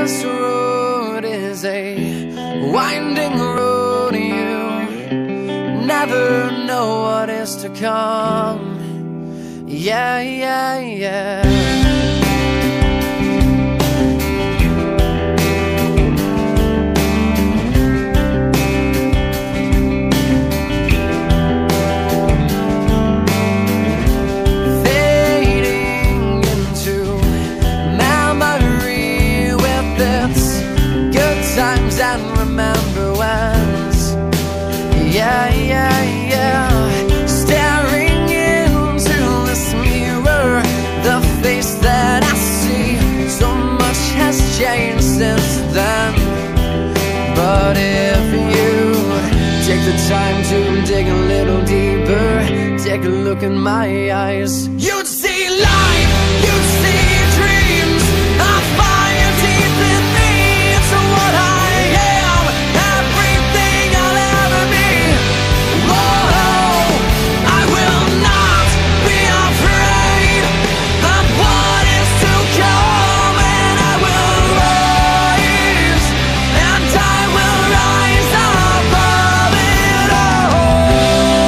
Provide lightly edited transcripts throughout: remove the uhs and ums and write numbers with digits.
This road is a winding road. You never know what is to come. Yeah, yeah, yeah. Times and remember whens. Yeah, yeah, yeah. Staring into this mirror, the face that I see, so much has changed since then. But if you take the time to dig a little deeper, take a look in my eyes, you'd see life, you'd see dreams, a fire deep in me. It's what I am, everything I'll ever be. Whoa, I will not be afraid of what is to come, and I will rise, and I will rise above it all.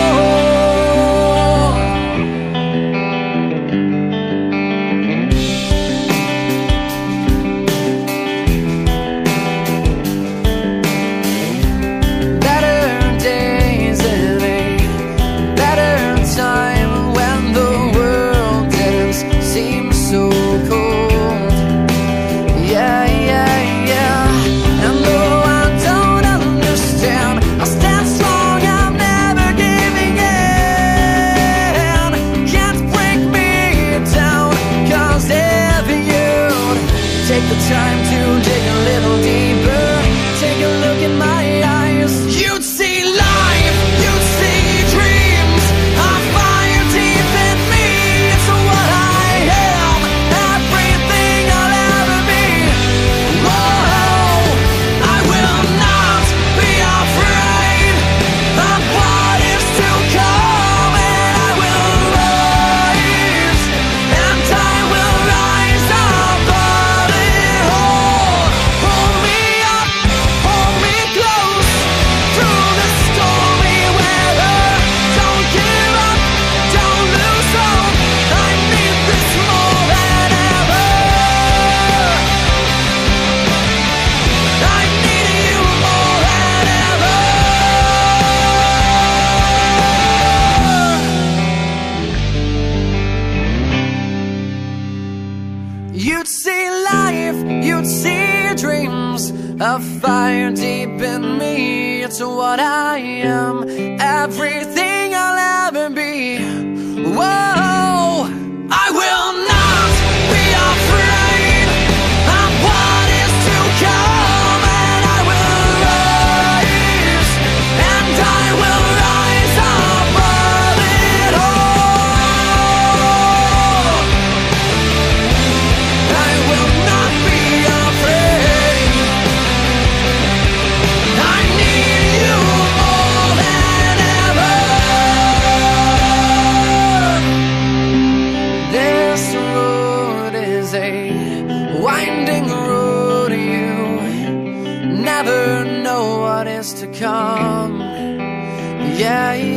Better days in a better time, when the world didn't seem so cold. Yeah, yeah, yeah. And though I don't understand, I stand strong, I'm never giving in. Can't break me down, 'cause if you'd take the time to dig a little deeper, take a look in my eyes, you'd see life, you'd see dreams, a fire deep in me. It's what I am, everything I'll ever be. Whoa, I will not be afraid of what is to come, and I will rise, and I will rise above it all. Hold me up, hold me close, through the stormy weather. Don't give up, don't lose hope, I need this more than ever. I need you more than ever. You'd see life, you'd see dreams, a fire deep in me. It's what I am, everything I'll ever be. Whoa, I will not be afraid of what is to come, and I will rise, and I will rise above it all. I will not be afraid. I need you more than ever. This road is a winding road. You never know what is to come. Yeah,